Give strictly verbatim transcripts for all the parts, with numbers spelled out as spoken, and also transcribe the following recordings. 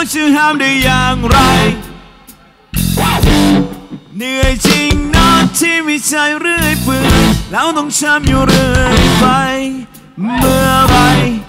จะห้ามได้อย่างไรเหนื่อยจริงนะที่มีใจเรื่อยเปื่อยแล้วต้องช้ำอยู่เรื่อยไปเมื่อไร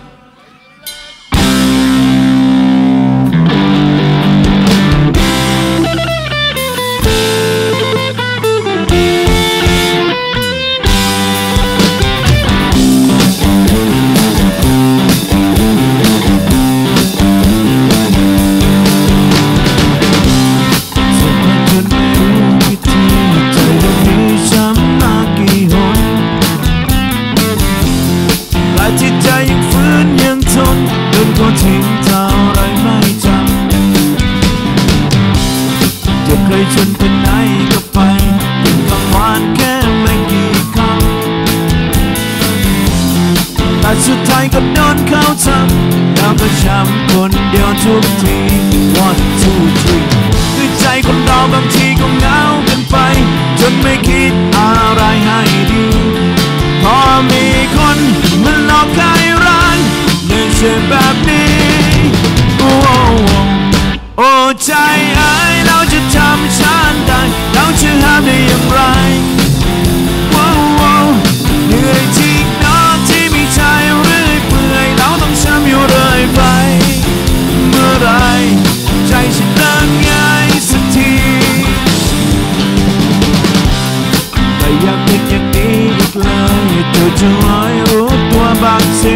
จิตใจยังฝืนยังทนจนก็ทิ้งเท่าไรไม่จำจะเคยชวนไปไหนก็ไปยังคำหวานแค่ไม่กี่คำแต่สุดท้ายก็โดนเขาทำแล้วก็ช้ำคนเดียวทุกที one two three คือใจคนเราบางทีก็เหงากันไปจนไม่คิดอะไรให้ดีพอมีคนมันหลอกขายร้านเนื่องจากแบบนี้โอ้โอ้ใจเอ้ยเราจะทำฉันได้เราจะห้ามได้อย่างไรโอ้เหนื่อยจริงนะที่มีใจเรื่อยเปื่อยเราต้องช้ำอยู่เรื่อยไปเมื่อไรใจฉันเลิกง่ายสักทีแต่อยากเป็นอย่างนี้อีกเลยเธอจะร้อยรู้ตัวบางที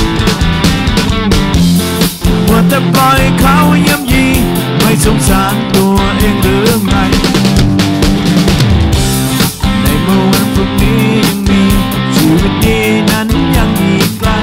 ว่าแต่ปล่อยเขาย่ำยีไม่สงสารตัวเองหรือไงในเมื่อวันพรุ่งนี้ยังมีชีวิตดีนั้นยังอีกไกล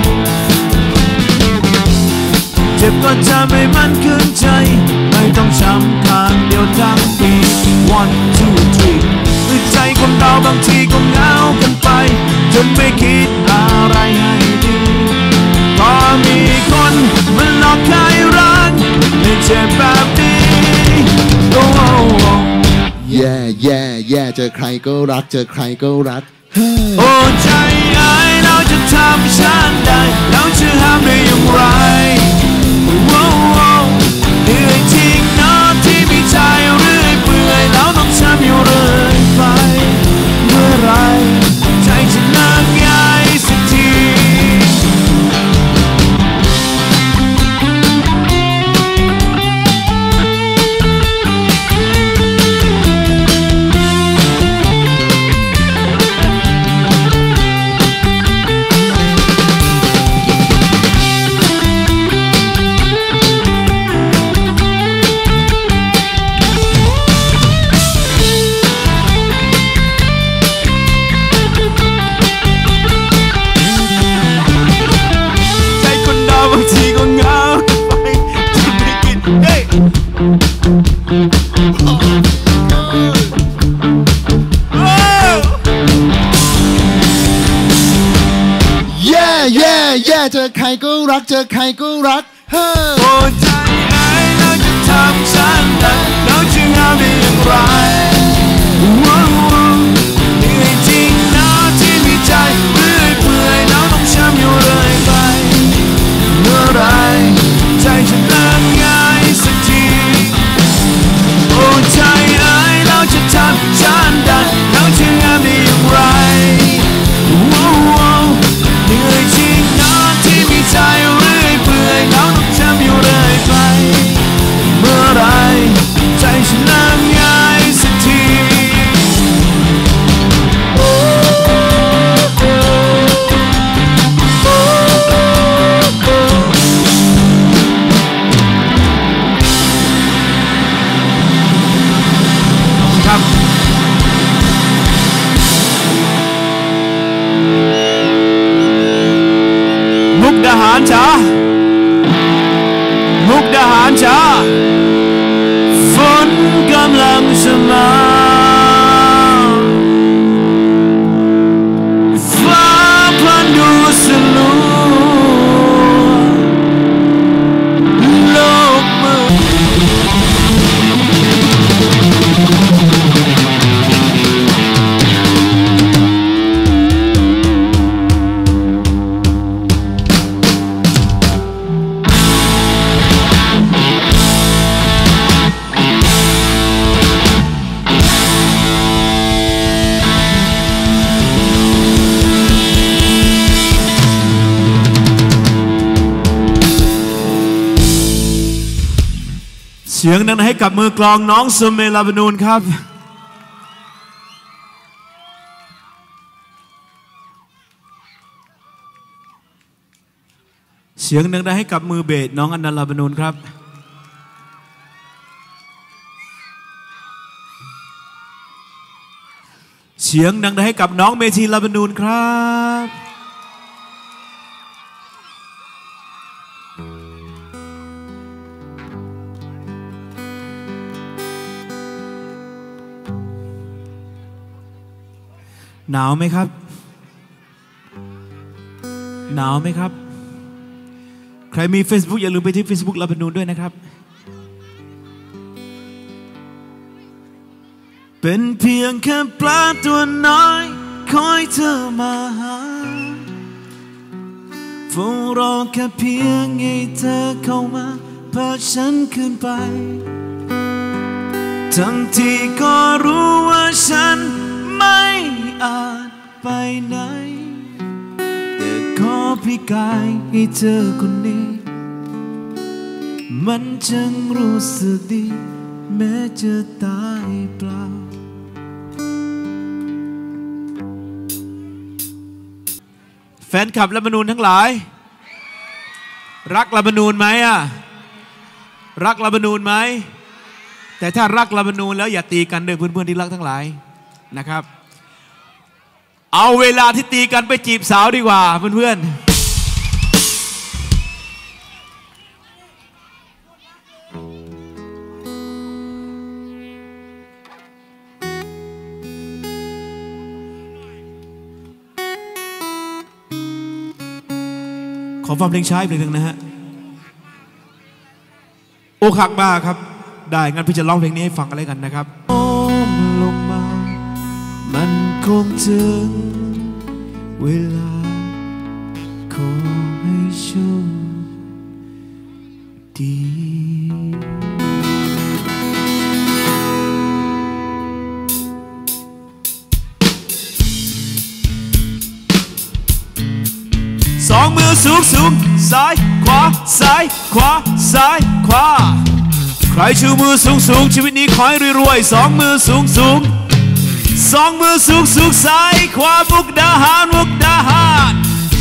เจ็บก็จะไม่มั่นคืนใจไม่ต้องช้ำข้างเดียวทั้งปี one two three คือใจคนเราบางทีก็เหงากันไปจนไม่คิดอะไรให้ดีพอมีคนมันหลอกขายรักไม่เจ็บแบบนี้โอ้แย่แย่แย่เจอใครก็รักเจอใครก็รักโอ้ใจเอ้ยเราจะทำฉันได้เราจะห้ามได้อย่างไรโอ้เหนื่อยจริงนะที่มีใจเรื่อยเปื่อยแล้วต้องช้ำอยู่เรื่อยไปเมื่อไรใจฉันเลิกง่ายสักทีบางทีก็เหงาไปจนไม่คิดเฮ้ยแย่แย่แย่เจอใครก็รักเจอใครก็รักเฮ้โอ้ใจเอ้ยเราจะทำฉันได้เราจะห้ามได้อย่างไรเหนื่อยจริงนะที่มีใจเรื่อยเปื่อยเราต้องช้ำอยู่เรื่อยไปเมื่อไรใจฉันเลิกง่ายสักทีโอ้ใจเอ้ยเราจะทำฉันได้เราจะห้ามได้อย่างไรเหนื่อยจริงนะที่มีใจเรื่อยเปื่อยเราต้องช้ำอยู่เรื่อยไปเมื่อไรใจฉันเลิกง่ายสักทีมุกดาหารจ้ามุกดาหารจ้าฝนกำลังจะมาฟ้าพลันดูสลัวโลกมืดสียงดังให้กับมือกลองน้องซูเมลาบานูนครับเสียงดังให้กับมือเบสน้องอนันต์ลาบานูนครับเสียงดังให้กับน้องเมธีลาบานูนครับหนาวไหมครับหนาวไหมครับใครมี Facebook อย่าลืมไปที่ Facebook ลาบานูนด้วยนะครับเป็นเพียงแค่ปลาตัวน้อยคอยเธอมาหาเฝ้ารอแค่เพียงให้เธอเข้ามาพาฉันขึ้นไปทั้งที่ก็รู้ว่าฉันไม่อาจไปไหนแต่ขอพี่กายให้เธอคนนี้มันจึงรู้สึกดีแม้จะตายเปล่าแฟนคลับลาบานูนทั้งหลายรักลาบานูนไหมอ่ะรักลาบานูนไหมแต่ถ้ารักลาบานูนแล้วอย่าตีกันเด้อเพื่อนๆที่รักทั้งหลายนะครับเอาเวลาที่ตีกันไปจีบสาวดีกว่าเพื่อนๆขอฟังเพลงช้าอีกเพลงหนึ่งนะฮะโอคักบ้าครับได้งั้นพี่จะร้องเพลงนี้ให้ฟังกันเลยกันนะครับโอ้ลงมามันคงถึงเวลาขอให้โชคดีสองมือสูงสูงซ้ายขวาซ้ายขวาซ้ายขวาใครชูมือสูงสูงชีวิตนี้ขอให้รวยๆสองมือสูงสูงสองมือสูงสูงซ้ายขวามุกดาหารมุกดาหาร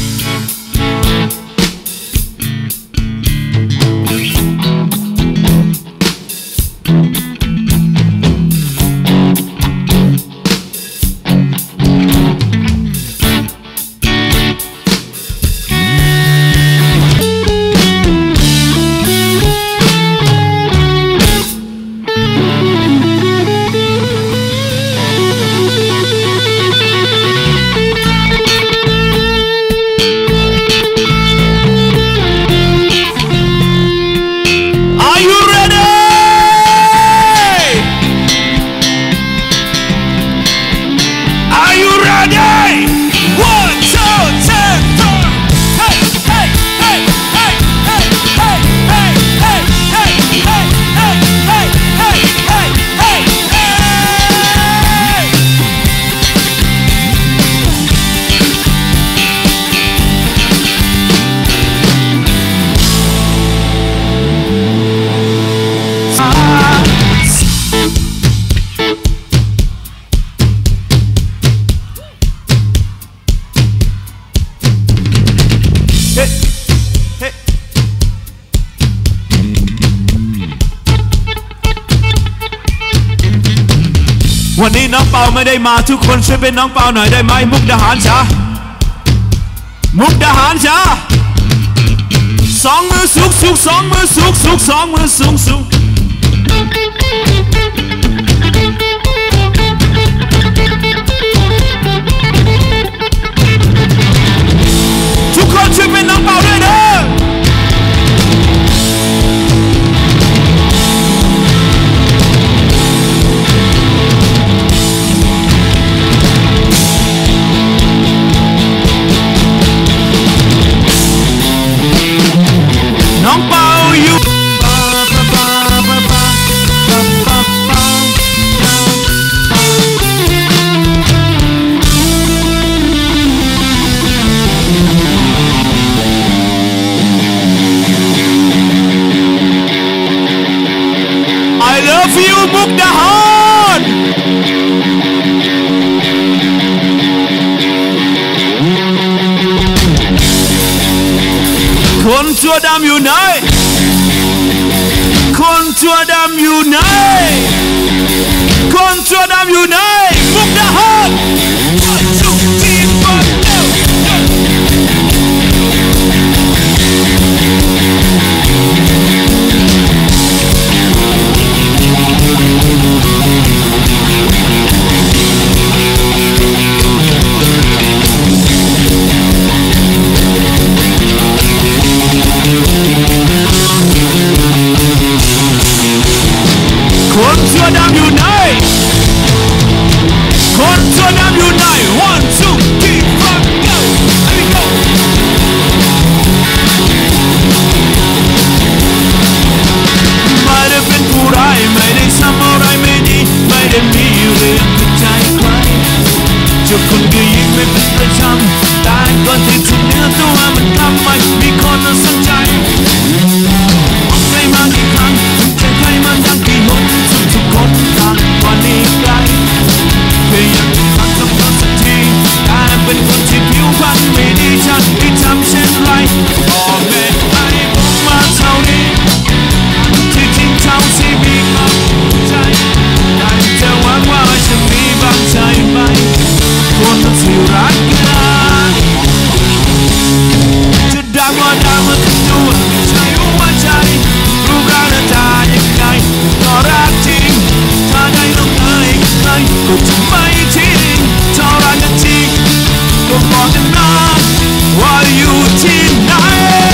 วันนี้น้องเปาไม่ได้มาทุกคนช่วยเป็นน้องเปาหน่อยได้ไหมมุกดาหารจ้ามุกดาหารจ้าสองมือสูงสูงสองมือสูงสูงสองมือสูงสูงทุกคนช่วยเป็นน้องเปาด้วยเด้อน้องเปาอยู่มุกดาหารคนตัวดำอยู่ไหนคนตัวดำอยู่ไหนคนตัวดำอยู่ไหนมุกดาหารจุกจีนบอลเร็วคนตัวดำอยู่ไหนคนตัวดำอยู่ไหน one two three four go let me go ไม่ได้เป็นผู้ร้ายไม่ได้ทำอะไรไม่ดีไม่ได้มีเรื่องผิดใจใครเจ้าคนก็ยิงไม่เป็นประจำแต่ก่อนที่จะเนื้อตัวมันทำไมมีคนมาสนใจออกใจมากี่ครั้งใจใครมาดังกี่หนทุกคนทางวันนี้ไกลเพียงอยากจะฟังคำตอบสักทีแต่เป็นคนที่ผิวพรรณไม่ดีฉันที่ทำเช่นไรพ่อแม่ให้ผมมาเท่านี้ที่จริงเท่าที่มีความใจได้แต่หวังว่าจะมีบางใจไหมคนที่รักกันจะดังว่าดังมันจะดูไม่ใช่หัวใจรูปร่างหน้าตายังไงก็รักจริงถ้าได้ลงเอยกับใครก็จะไม่ทิ้งถ้ารักกันจริงก็บอกกันนะว่าอยู่ที่ไหน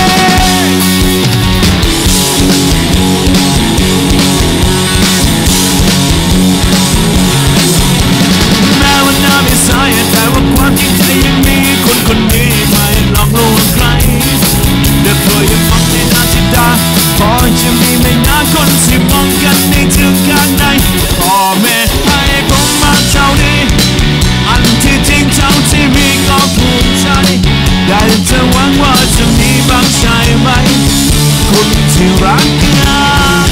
แม้ว่าหน้าไม่ใสแต่ว่าความจริงใจยังมีคนคนนี้ไม่หลอกลวงใครเด็กเคยยังฟังในหน้าที่ดาพอจะมีไม่นานคนที่มองกันในถึงข้างในพ่อแม่ให้ผมมาเท่านี้อันที่จริงเท่าที่มีก็ภูมิใจได้แต่หวังว่าจะมีบางใจไหมคนที่รักกัน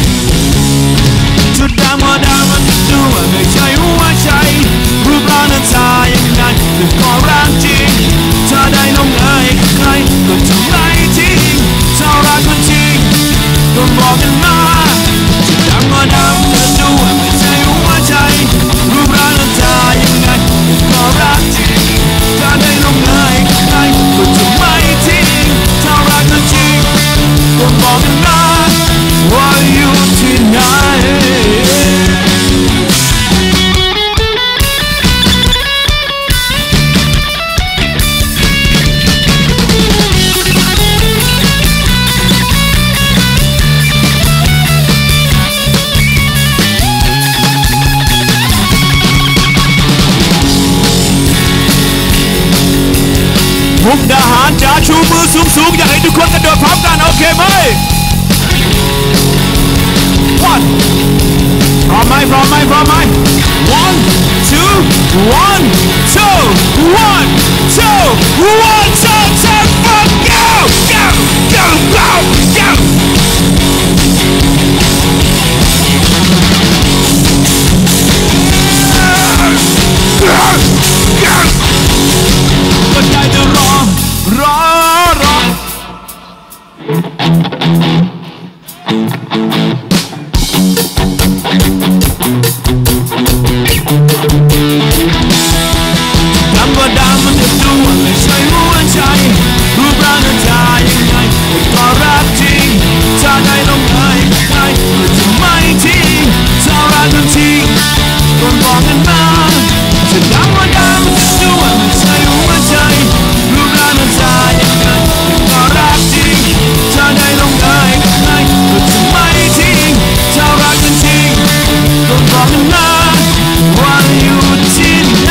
จุดดำว่าดำมันดูว่าไม่ใช่หัวใจรูปร่างหน้าตายังไงแต่ก็รักจริงถ้าได้ลงเอยกับใครก็จะไม่ทิ้งถ้ารักกันจริงก็บอกกันมาจุดดำว่าดำมันดูว่าไม่ใช่หัวใจรูปร่างหน้าตายังไงแต่ก็รักจริงถ้าได้ลงเอยกับใครก็จะไม่ทิ้งถ้ารักกันจริงก็บอกกันมาว่าอยู่ที่ไหนมุกดาหารจ๋าชูมือสูงๆอยากให้ทุกคนกระโดดพร้อมกันโอเคไหม one พร้อมไหมพร้อมไหมพร้อมไหม one two one two one two one two two four go go go go goก็ได้แต่รอรอรอดำว่าดำมันจะดูว่าไม่ใช่หัวใจรูปร่างหน้าตายังไงก็รักจริงถ้าได้ลงเอยกับใครก็จะไม่ทิ้งถ้ารักกันจริงก็บอกกันมาจะดำว่าดำมันจะดูว่าไม่ใช่หัวใจรูปร่างหน้าตายังไงก็รักจริงถ้าได้ลงเอยกับใครก็จะไม่ทิ้งถ้ารักกันจริงก็บอกกันมาว่าอยู่ที่ไหน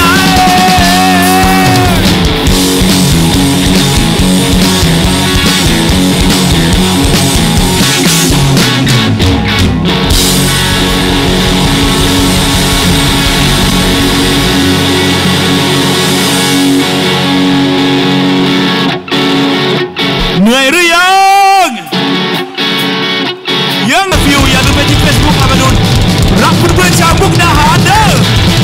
เหนื่อยหรือยังยังฟิวอย่าลืมไปที่ Facebook อาบดุลรักเพื่อนๆชาวมุกดาหารเด้อ